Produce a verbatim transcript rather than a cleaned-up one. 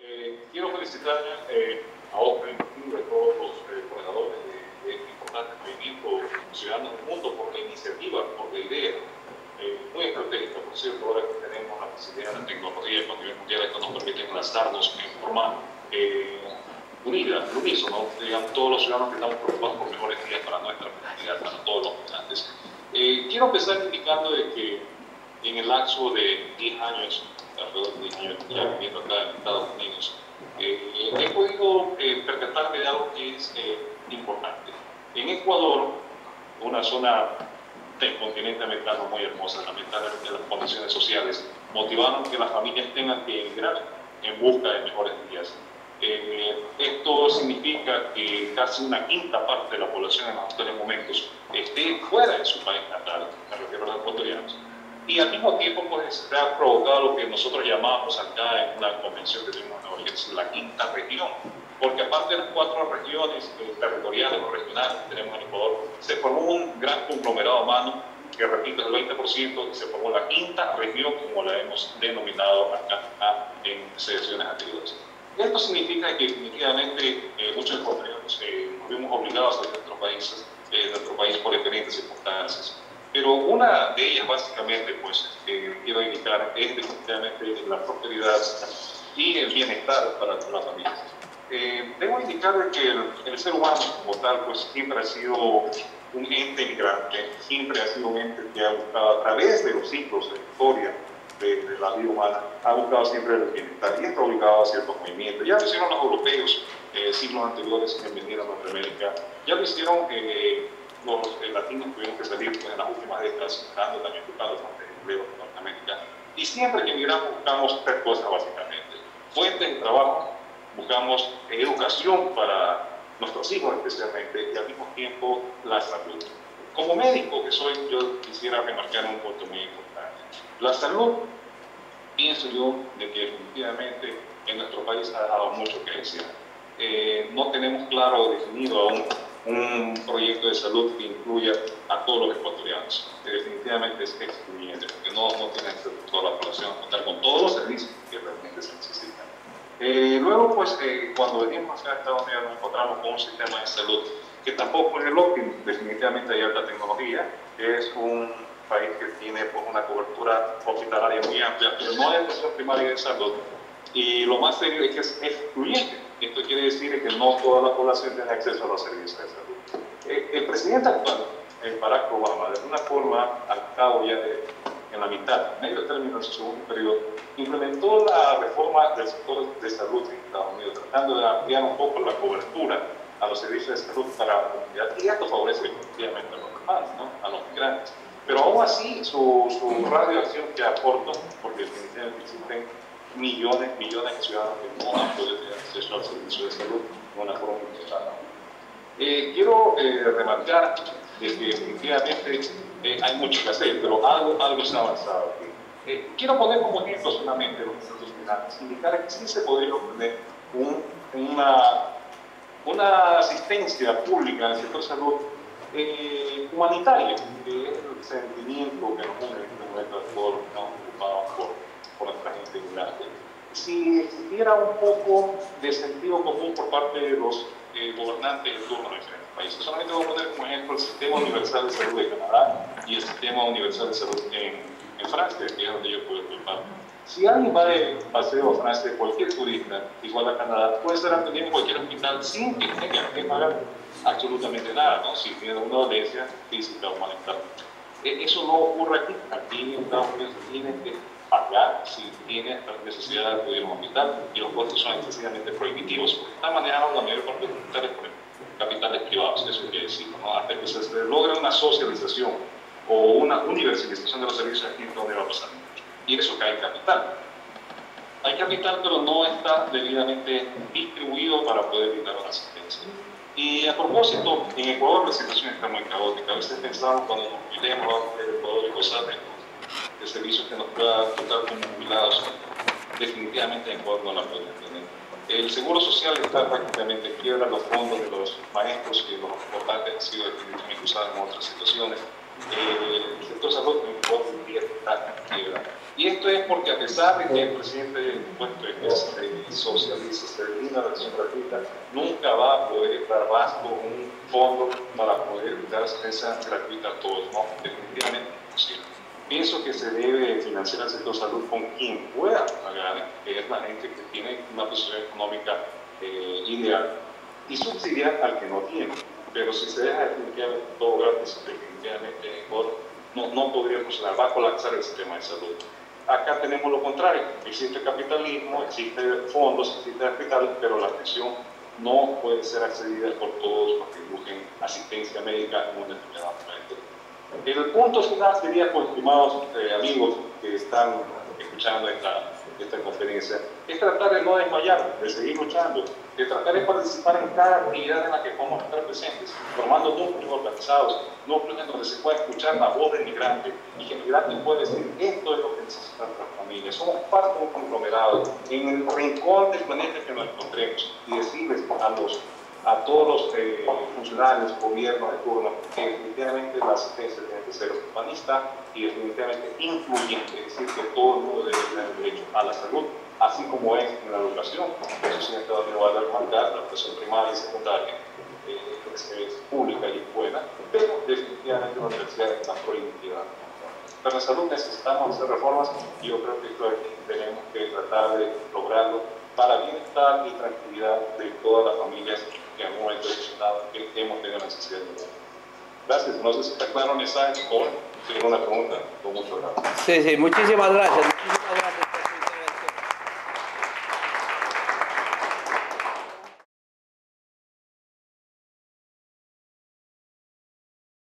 Eh, quiero felicitar eh, a Oscar y a todos los eh, coordinadores de este importante movimiento ciudadano del mundo por la iniciativa, por la idea, eh, muy estratégica, por cierto, ahora que tenemos la posibilidad de la tecnología con nivel mundial, esto nos permite enlazarnos en forma eh, unida, unísono, digamos, todos los ciudadanos que estamos preocupados por mejores días para nuestra comunidad, para todos los habitantes. Eh, quiero empezar indicando de que en el lapso de diez años, alrededor de diez años ya viviendo acá en Estados Unidos, eh, he podido eh, percatarme de algo que es eh, importante. En Ecuador, una zona del continente americano muy hermosa, lamentablemente las condiciones sociales motivaron que las familias tengan que emigrar en busca de mejores días. Eh, esto significa que casi una quinta parte de la población en actuales momentos esté fuera de su país natal, me refiero a los ecuatorianos. Y al mismo tiempo pues, se ha provocado lo que nosotros llamamos acá en una convención que tuvimos en Nueva York, la quinta región, porque aparte de las cuatro regiones eh, territoriales o regionales que tenemos en Ecuador, se formó un gran conglomerado humano que, repito, es el veinte por ciento, y se formó la quinta región, como la hemos denominado acá en sesiones anteriores. Esto significa que definitivamente eh, muchos ecuatorianos eh, nos vimos obligados a salir de nuestro país, eh, de nuestro país por diferentes circunstancias. Pero una de ellas, básicamente, pues, eh, quiero indicar, es definitivamente la prosperidad y el bienestar para la familia. Eh, debo indicar que el, el ser humano, como tal, pues, siempre ha sido un ente migrante, siempre ha sido un ente que ha buscado, a través de los ciclos de la historia de, de la vida humana, ha buscado siempre el bienestar y está obligado a ciertos movimientos. Ya lo hicieron los europeos, eh, siglos anteriores que vinieron a Norteamérica, ya lo hicieron eh, los eh, latinos tuvieron que salir pues, en las últimas décadas, buscando también buscando fuentes de empleo en Norteamérica. Y siempre que emigramos buscamos tres cosas básicamente: fuentes de trabajo, buscamos educación para nuestros hijos especialmente, y al mismo tiempo la salud. Como médico que soy, yo quisiera remarcar un punto muy importante. La salud, pienso yo, de que definitivamente en nuestro país ha dado mucho que decir. Eh, no tenemos claro definido aún un proyecto de salud que incluya a todos los ecuatorianos, que definitivamente es excluyente, porque no, no tiene toda la población a contar con todos los servicios que realmente se necesitan. Eh, luego, pues, eh, cuando venimos acá a Estados Unidos nos encontramos con un sistema de salud que tampoco es el óptimo, definitivamente hay alta tecnología, es un país que tiene pues, una cobertura hospitalaria muy amplia, pero no hay atención primaria de salud, y lo más serio es que es excluyente. Esto quiere decir que no toda la población tiene acceso a los servicios de salud. Eh, el presidente actual, eh, Barack Obama, de alguna forma, al cabo ya de, en la mitad, medio término de su segundo periodo, implementó la reforma del sector de salud en Estados Unidos, tratando de ampliar un poco la cobertura a los servicios de salud para la comunidad, y esto favorece efectivamente a los demás, ¿no? A los migrantes. Pero aún así, su, su radio de acción queda corto, porque definitivamente existen millones, millones de ciudadanos que no han podido tener acceso al servicio de salud de una forma integral. Eh, quiero eh, remarcar de que definitivamente eh, hay mucho que hacer, pero algo, algo se ha avanzado aquí. Eh, quiero poner como ejemplo solamente los centros finales, indicar que sí se podría obtener un, una, una asistencia pública en el sector de salud eh, humanitaria, que es el sentimiento que nos une en este momento a todos los que estamos ocupados por, por nuestra gente inmigrante. Si existiera un poco de sentido común por parte de los eh, gobernantes de turno de diferentes países. Solamente voy a poner como ejemplo el Sistema Universal de Salud de Canadá y el Sistema Universal de Salud en, en Francia, que es donde yo puedo ocupar. Si alguien va de paseo a Francia, cualquier turista, igual a Canadá, puede ser atendido en cualquier hospital sin que tenga que pagar absolutamente nada, ¿no? Si tiene una dolencia física o mental. Eso no ocurre aquí. Aquí en Estados Unidos tiene que pagar si tiene necesidad de acudir a un hospital, y los costos son excesivamente prohibitivos, porque están manejados la mayor parte de los hospitales por capitales privados, eso quiere decir, ¿no? Hasta que se logra una socialización o una universalización de los servicios aquí, ¿dónde va a pasar? Y eso cae en capital. Hay capital, pero no está debidamente distribuido para poder brindar una asistencia. Y a propósito, en Ecuador la situación está muy caótica. A veces pensamos cuando nos jubilemos del Ecuador y gozar de, de servicios que nos pueda dotar como jubilados, definitivamente en Ecuador no la podemos tener. El seguro social está prácticamente en quiebra, los fondos de los maestros y los importantes han sido definitivamente usados en otras situaciones. Eh, el sector salud en Ecuador está en quiebra. Y Y esto es porque a pesar de que el presidente pues, es eh, socialista, se termina la acción gratuita, nunca va a poder dar basto un fondo para poder dar asistencia gratuita a todos, ¿no? Definitivamente imposible. Pienso que se debe financiar el sector salud con quien pueda pagar, que es la gente que tiene una posición económica eh, ideal, y subsidiar al que no tiene. Pero si se deja definitivamente todo gratis, definitivamente no, no podría funcionar, va a colapsar el sistema de salud. Acá tenemos lo contrario, existe capitalismo, existe fondos, existe capital, pero la atención no puede ser accedida por todos los que busquen asistencia médica en un determinado momento. El punto final sería, pues, estimados eh, amigos que están escuchando esta, esta conferencia, es tratar de no desmayar, de seguir luchando, de tratar de participar en cada actividad en la que podamos estar presentes, formando núcleos organizados, núcleos en donde se pueda escuchar la voz del migrante y que el migrante puede decir: esto es lo que necesitan nuestras familias, somos parte de un conglomerado, en el rincón del planeta que nos encontremos, y decirles a los a todos los eh, funcionarios, gobiernos de turno, que definitivamente la asistencia tiene que ser humanista y definitivamente incluyente, es decir, que todo el mundo debe tener derecho a la salud, así como es en la educación. Eso sí, en toda igualdad de humanidad, la educación primaria y secundaria eh, es, es pública y buena, pero definitivamente la universidad es una prohibitiva. Para la salud necesitamos hacer reformas y yo creo que esto tenemos que tratar de lograrlo para bienestar y tranquilidad de todas las familias que en algún momento que hemos tenido necesidad de ayuda. Gracias. No sé si está claro el mensaje o si tiene una pregunta, con mucho gracias. Sí, sí, muchísimas gracias. Muchísimas gracias.